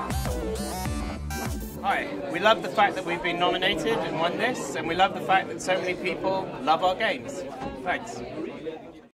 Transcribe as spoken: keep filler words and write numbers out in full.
Hi, we love the fact that we've been nominated and won this, and we love the fact that so many people love our games. Thanks.